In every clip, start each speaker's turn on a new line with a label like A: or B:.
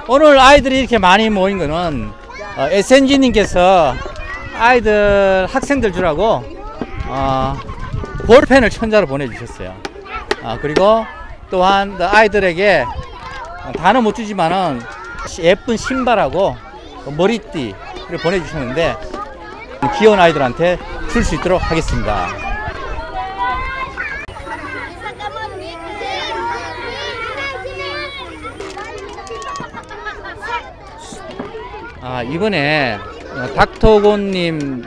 A: 오늘 아이들이 이렇게 많이 모인 거는 SNG님께서 아이들 학생들 주라고 볼펜을 천자로 보내주셨어요. 그리고 또한 아이들에게 다는 못 주지만은 예쁜 신발하고 머리띠를 보내주셨는데 귀여운 아이들한테 줄 수 있도록 하겠습니다. 이번에 닥터곤님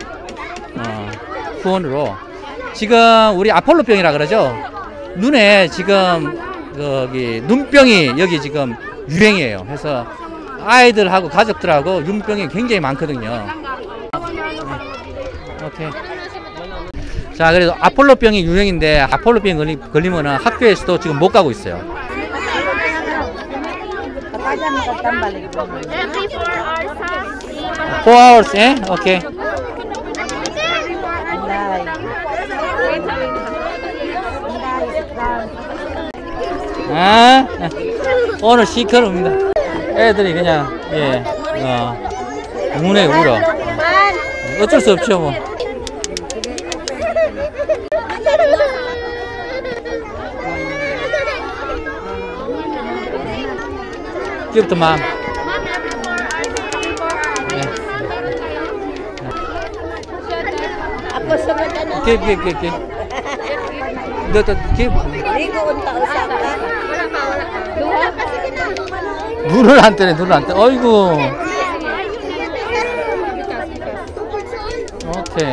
A: 후원으로 지금 우리 아폴로병이라 그러죠. 눈에 지금 여기 눈병이 여기 지금 유행이에요. 그래서 아이들하고 가족들하고 눈병이 굉장히 많거든요. 오케이. 자, 그래서 아폴로병이 유행인데 아폴로병 걸리면 학교에서도 지금 못 가고 있어요.
B: Every
A: 4 hours, eh? Okay. 오늘 시커럽니다. 애들이 그냥 우네 울어. 어쩔 수 없죠 뭐. Give to mom. Give. 눈을 안 떼네, 눈을 안 떼. 어이구. 오케이.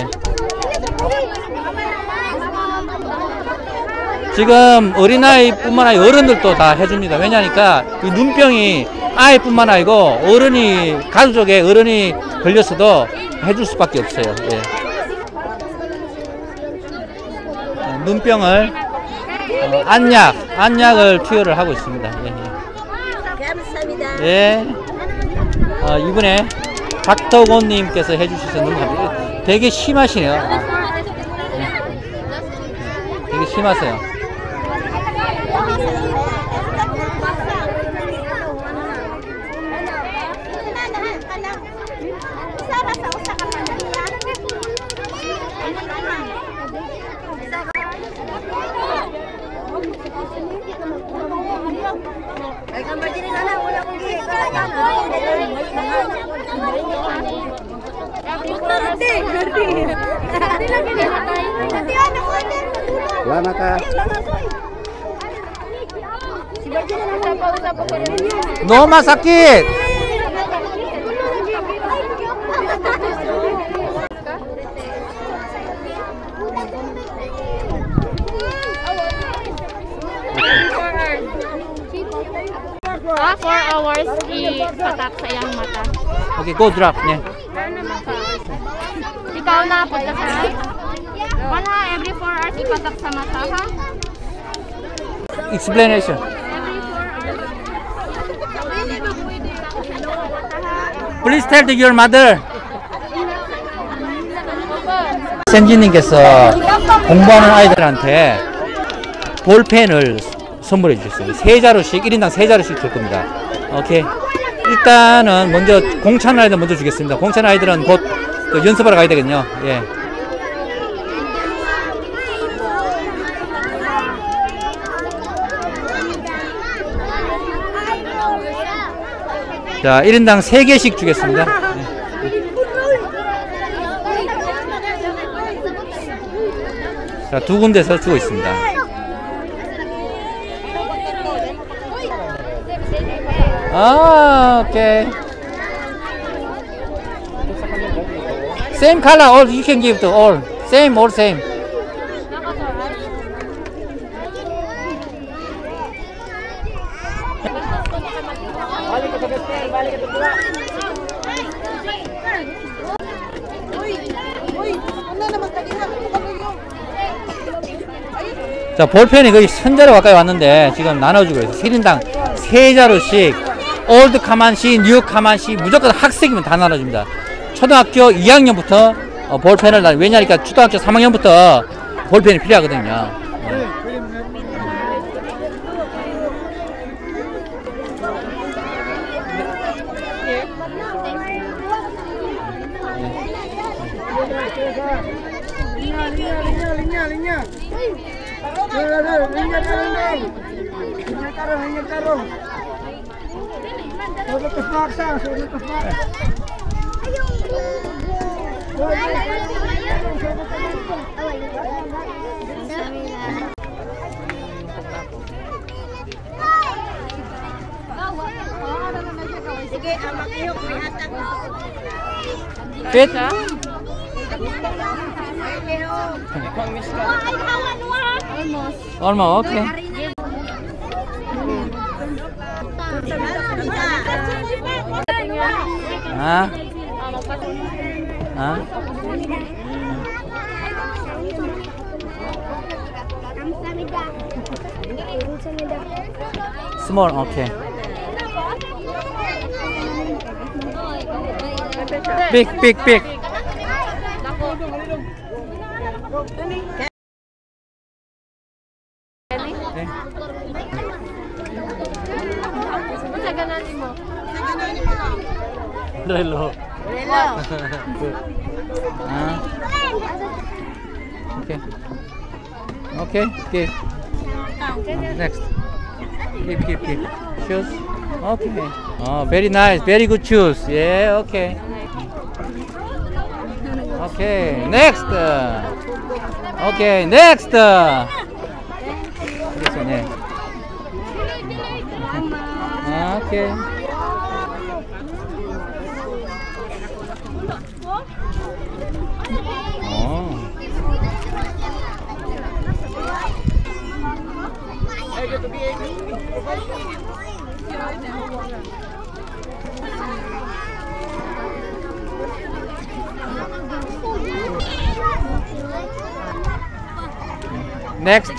A: 지금 어린아이뿐만 아니라 어른들도 다 해줍니다. 왜냐니까 이 눈병이 아이뿐만 아니고 어른이 가족에 어른이 걸렸어도 해줄 수밖에 없어요. 예. 눈병을 안약을 투여를 하고 있습니다. 예. 감사합니다. 예. 이번에 닥터곤님께서 해주셨는데 되게 심하시네요. 되게 심하세요.
C: Lama ka.
A: No masakit.
B: Ah, 4 hours ipatak sa iyang mata.
A: Okay, go drop niya.
B: Ikaw na pagkasay. Wala, every 4 hours ipatak sa mata, ha?
A: Explanation. Please tell to your mother. 센지님께서 공부하는 아이들한테 볼펜을 선물해 주셨어요. 3자루씩 1인당 3자루씩 줄 겁니다. 오케이. 일단은 먼저 공찬 아이들 먼저 주겠습니다. 공찬 아이들은 곧 연습하러 가야 되거든요. 예. 자, 1인당 3개씩 주겠습니다. 예. 자, 2군데서 주고 있습니다. Okay. Same color, all you can give to all. Same, all same. 자, 볼펜이 거의 천자로 가까이 왔는데 지금 나눠주고 있어요. 1인당 3자루씩 올드 카만시, 뉴 카만시 무조건 학생이면 다 나눠줍니다. 초등학교 2학년부터 볼펜을 왜냐니까 초등학교 3학년부터 볼펜이 필요하거든요.
D: linya. Linya tarung. Sudah terpaksa, sudah terpaksa.
B: Sige, amak ihok may hatag.
A: Fit? Almost, okay. Ah? Ah? Small, okay. Big. Relo. Okay. Next. Keep. Shoes. Okay. Oh, very nice. Very good shoes. Yeah, okay. Okay, next. Okay, next. This one, yeah. Okay. Oh. Next.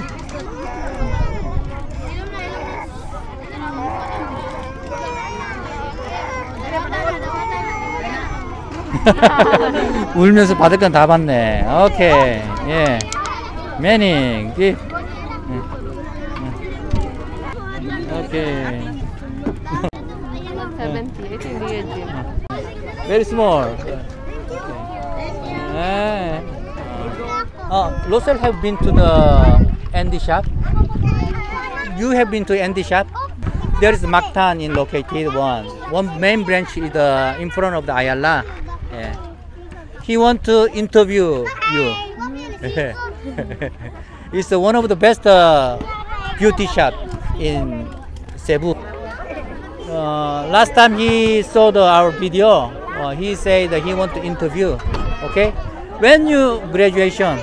A: 울면서 받을 건 다 받네. 오케이. 예. 매닝. 오케이.
B: 78 hindi yun.
A: Very small. Rosel have been to the Andy shop. You have been to Andy shop. There is Mactan in located one main branch is in front of the Ayala. Yeah. He want to interview you. It's one of the best beauty shop in Cebu. Last time he saw our video, he said that he want to interview. Okay, when you graduation,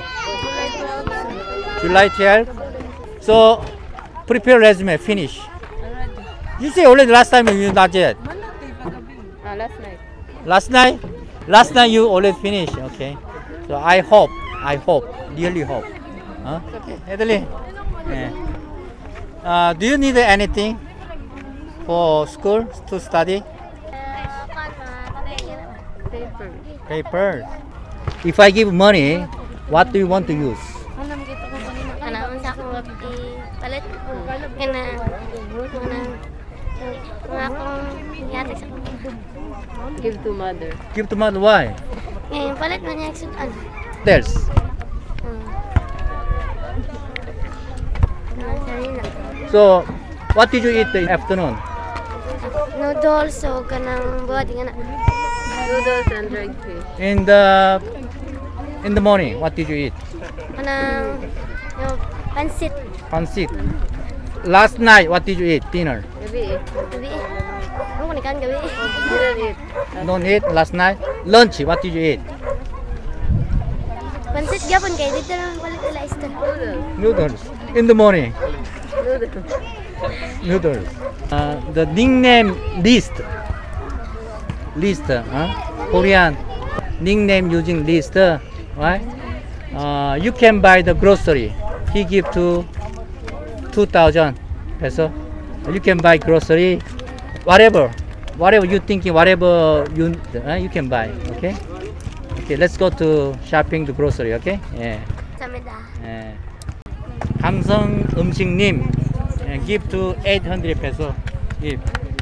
A: July 12th. So prepare resume. Finish. You say already last time you not yet.
B: Last night.
A: Last night you already finished. Okay. So I hope, really hope. Huh? Italy. Yeah. Do you need anything for school to study? Paper. If I give money, what do you want to use?
B: Kanang sa akong palit. Kana mga akong yatag sa akong. Give to mother.
A: Give to mother. Why?
B: Ngayon, palit man niya sudan.
A: There's. So, what did you eat in the afternoon?
B: Noodles, so kanang buhat nga na. Noodles and dried fish.
A: In the morning, what did you eat?
B: Kanang yung pansit.
A: Pansit. Last night, what did you eat? Dinner.
B: Gabi. Ano ko nikan gabi? Didn't eat.
A: Don't eat last night. Lunch, what did you eat?
B: Pansit gapon kay dito lang palit ila ista.
A: Noodles. In the morning. Noodles. The nickname list. Korean nickname using list, right? You can buy the grocery. He give to 2,000 peso. You can buy grocery, whatever you thinking, whatever you can buy. Okay. Okay. Let's go to shopping the grocery. Okay. Yeah.
B: Samida.
A: 감성 음식님 give to 800 peso. Give.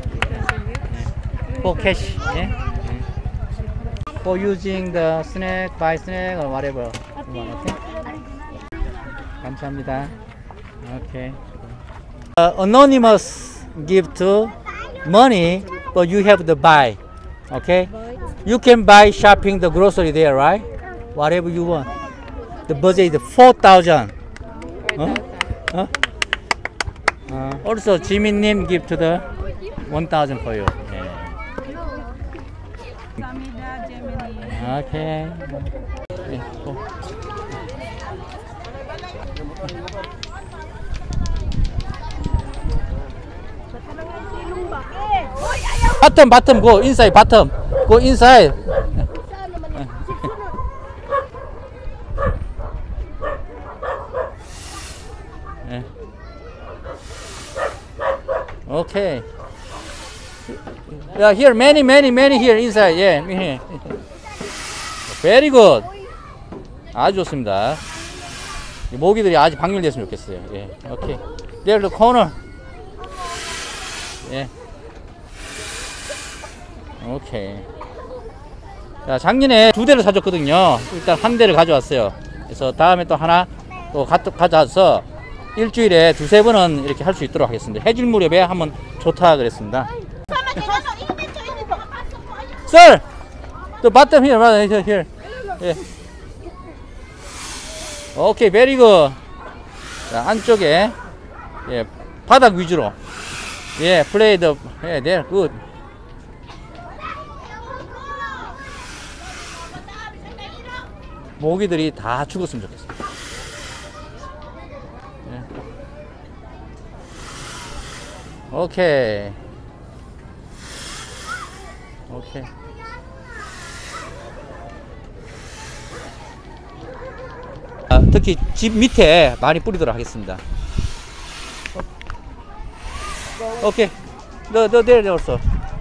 A: For cash. For using the snack, buy snack or whatever. Okay. 감사합니다. 오케이. Anonymous give to money, but you have to buy. Okay? You can buy shopping the grocery there, right? Whatever you want. The budget is 4,000. Also, 지민님 give to the 1,000 for you. Yeah. Okay. Yeah, go. Bottom, go inside, bottom. Go inside. Okay. Yeah, here, many here inside. Yeah, here. Very good. 아주 좋습니다. 이 모기들이 아주 방열됐으면 좋겠어요. 예, 오케이. There the corner. 예. 오케이. 자, 작년에 2대를 사줬거든요. 일단 1대를 가져왔어요. 그래서 다음에 또 하나 또 가져와서 일주일에 2-3번은 이렇게 할 수 있도록 하겠습니다. 해질 무렵에 한번 좋다 그랬습니다. Sir, the bottom here, right here. 예. 오케이, very good. 자, 안쪽에 예, 바닥 위주로. 예, play the, 예, there, good. 모기들이 다 죽었으면 좋겠어요. 예. 오케이. 오케이. 특히 집 밑에 많이 뿌리도록 하겠습니다. 오케이. 너 there also.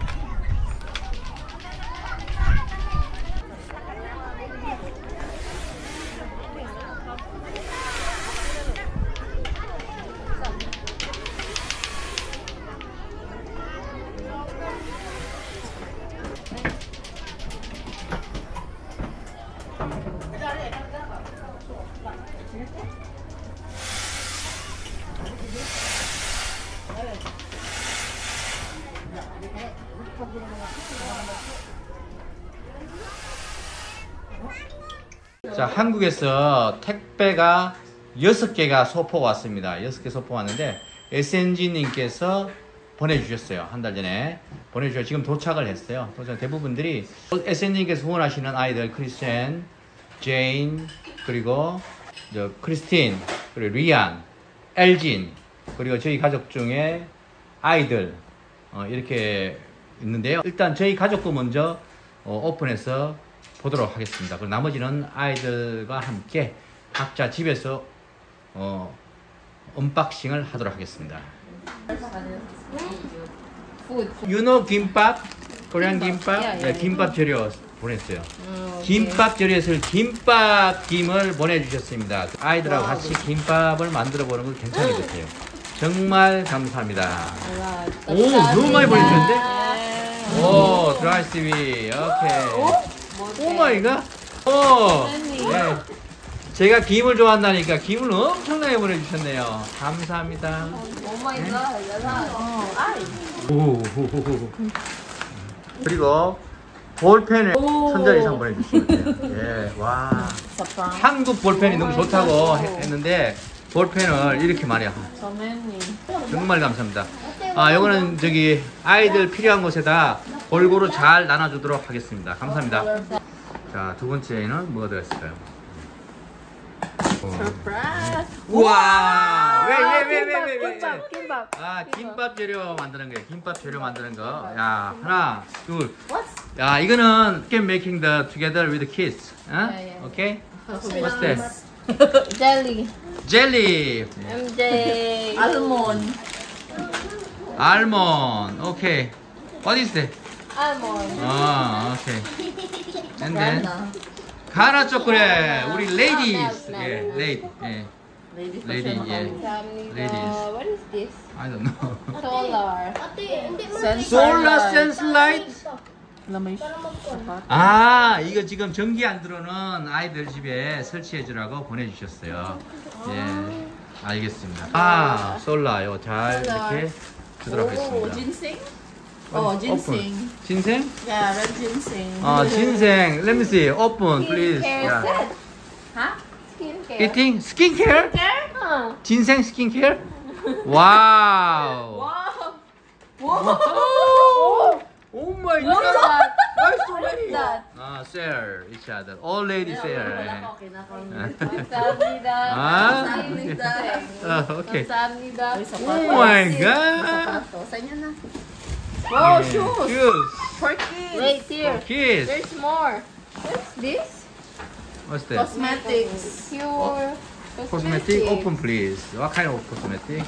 A: 자, 한국에서 택배가 6개가 소포가 왔습니다. 6개 소포 왔는데 SNG님께서 보내주셨어요. 한 달 전에 보내주셔서 지금 도착을 했어요. 도착 대부분들이 SNG님께서 후원하시는 아이들 크리스찬, 제인, 그리고 크리스틴, 그리고 리안, 엘진, 그리고 저희 가족 중에 아이들 이렇게 있는데요. 일단 저희 가족도 먼저 오픈해서 보도록 하겠습니다. 그리고 나머지는 아이들과 함께 각자 집에서 언박싱을 하도록 하겠습니다. You know 김밥? 코리안 김밥? 네, 김밥 재료 보냈어요. 김밥 재료에서 김밥 김을 보내주셨습니다. 아이들하고 같이 김밥을 만들어 보는 건 괜찮을 것 같아요. 정말 감사합니다. 오, 너무 많이 보내주셨는데? 오, 드라이 스비. 오케이. 오 마이 갓. 오. 네. 제가 김을 좋아한다니까 김을 엄청나게 보내주셨네요. 감사합니다. 오 마이 갓. 그리고 볼펜을 1000장 이상 보내주셨네요. 예, 와. 한국 볼펜이 너무 좋다고 했는데 볼펜을 이렇게 많이 정말 감사합니다. 아, 요거는 저기 아이들 필요한 곳에다 골고루 잘 나눠주도록 하겠습니다. 감사합니다. 자, 두 번째는 뭐가 들어있을까요? 우와! 왜?
B: 김밥.
A: 아, 김밥 재료 만드는 거예요. 김밥 재료 만드는 거. 야, 하나, 둘. 야, 이거는 Can making the together with the kids. Okay? What's that?
E: Jelly.
A: Jelly.
E: MJ. Almond.
A: Almond. Okay. What is that?
E: Almond.
A: 아, okay. And then 가나 초콜릿. 우리 ladies. 예, lady. 예. Lady, 예. Ladies.
E: What is this?
A: I don't know.
E: Solar.
A: Solar sense light. 아, 이거 지금 전기 안 들어오는 아이들 집에 설치해 주라고 보내주셨어요. 예. 알겠습니다. 아, 솔라요. 잘 이렇게 주도록
E: Oh,
A: 하겠습니다.
E: ginseng? Oh, ginseng.
A: 진생?
E: Yeah, red ginseng.
A: 아, 진생. Let me see. Open, please.
E: Skincare
A: Yeah.
E: set. Huh? Skincare.
A: Eating skincare?
E: Skincare?
A: 진생 skincare? 와우.
E: Wow. Wow.
A: Oh my
E: What's
A: god.
E: that?
A: Why so many?
E: What's that?
A: 아, share each other. All ladies share.
E: 감사합니다.
A: 아,
E: 감사합니다.
A: 오케이.
E: 감사합니다.
A: Oh my god.
E: Sa inyo na. Wow, shoes.
A: Shoes.
E: For kids. Wait, here.
A: Kids.
E: There's more. What's this?
A: What's that?
E: Cosmetics. Pure
A: Cosmetic. Open, please. What kind of cosmetic?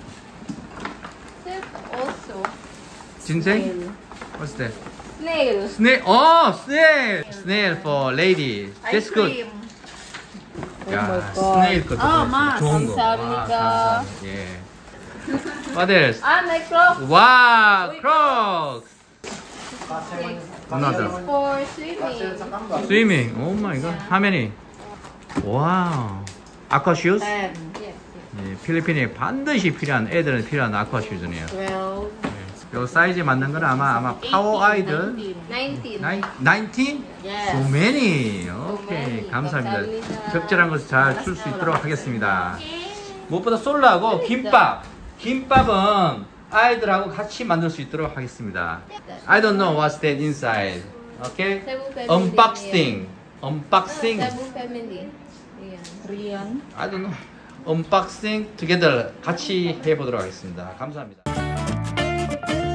E: This also.
A: 진생? What's that?
E: Snail.
A: Snail. Oh, snail. Snail for lady. That's
E: Ice
A: good.
E: cream.
A: 야, 스네일 것도
E: 아,
A: 보여주세요.
E: 마,
A: 좋은 거.
E: 감사합니다.
A: 와, 감사합니다. 예. What else?
E: Ah, my clock.
A: 와, Crocs.
E: This
A: Another.
E: is for swimming.
A: Swimming. Oh my god. How many? 와우. Aqua shoes?
E: 10. Yes.
A: 예, 필리핀에 반드시 필요한 애들은 필요한 아쿠아 슈즈네요.
E: 12.
A: 요 사이즈에 맞는 거는 아마 파워 아이들
E: 19.
A: 19?
E: Yes.
A: So many. 오케이.
E: many.
A: 감사합니다.
E: 감사합니다.
A: 적절한 것을 잘 줄 수 있도록 하겠습니다. 무엇보다 솔라하고 김밥. 김밥은 아이들하고 같이 만들 수 있도록 하겠습니다. I don't know what's that inside. Okay?
E: Cebu family.
A: Unboxing. Unboxing.
E: Cebu family. Rian.
A: I don't know. Unboxing together 같이 해보도록 하겠습니다. 감사합니다.